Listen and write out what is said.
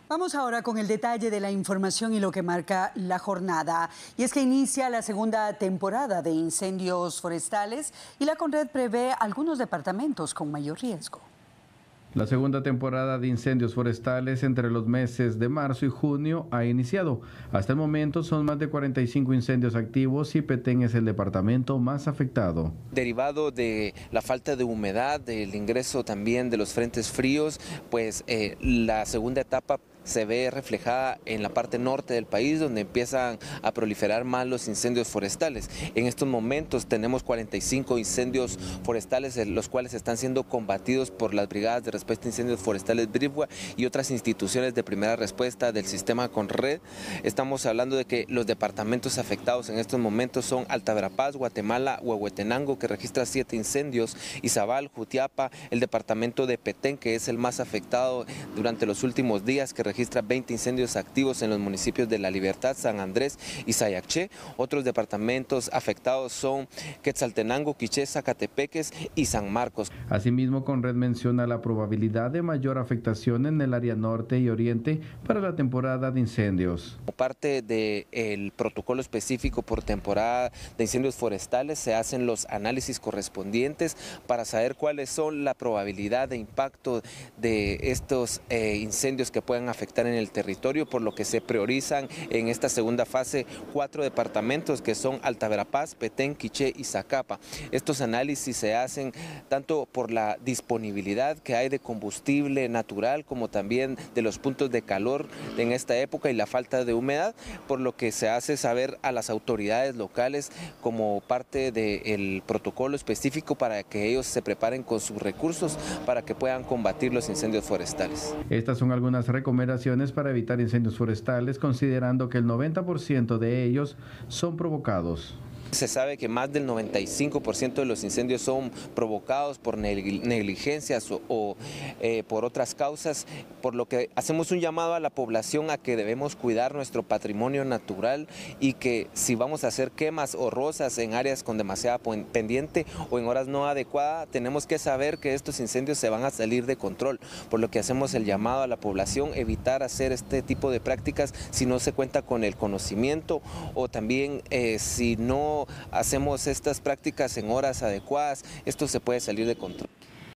Vamos ahora con el detalle de la información y lo que marca la jornada. Y es que inicia la segunda temporada de incendios forestales y la Conred prevé algunos departamentos con mayor riesgo. La segunda temporada de incendios forestales entre los meses de marzo y junio ha iniciado. Hasta el momento son más de 45 incendios activos y Petén es el departamento más afectado. Derivado de la falta de humedad, del ingreso también de los frentes fríos, pues la segunda etapa se ve reflejada en la parte norte del país, donde empiezan a proliferar más los incendios forestales. En estos momentos tenemos 45 incendios forestales, los cuales están siendo combatidos por las brigadas de respuesta a incendios forestales BRIPWA y otras instituciones de primera respuesta del sistema Conred. Estamos hablando de que los departamentos afectados en estos momentos son Alta Verapaz, Guatemala, Huehuetenango, que registra 7 incendios, Izabal, Jutiapa, el departamento de Petén, que es el más afectado durante los últimos días, que registra 20 incendios activos en los municipios de La Libertad, San Andrés y Sayaché. Otros departamentos afectados son Quetzaltenango, Quiché, Zacatepeques y San Marcos. Asimismo, Conred menciona la probabilidad de mayor afectación en el área norte y oriente para la temporada de incendios. Como parte del protocolo específico por temporada de incendios forestales, se hacen los análisis correspondientes para saber cuáles son la probabilidad de impacto de estos incendios que puedan afectar en el territorio, por lo que se priorizan en esta segunda fase 4 departamentos que son Alta Verapaz, Petén, Quiché y Zacapa. Estos análisis se hacen tanto por la disponibilidad que hay de combustible natural como también de los puntos de calor en esta época y la falta de humedad, por lo que se hace saber a las autoridades locales como parte del protocolo específico para que ellos se preparen con sus recursos para que puedan combatir los incendios forestales. Estas son algunas recomendaciones para evitar incendios forestales, considerando que el 90% de ellos son provocados. Se sabe que más del 95% de los incendios son provocados por negligencias o por otras causas, por lo que hacemos un llamado a la población a que debemos cuidar nuestro patrimonio natural y que si vamos a hacer quemas o rozas en áreas con demasiada pendiente o en horas no adecuadas, tenemos que saber que estos incendios se van a salir de control, por lo que hacemos el llamado a la población evitar hacer este tipo de prácticas si no se cuenta con el conocimiento o también si no hacemos estas prácticas en horas adecuadas, esto se puede salir de control.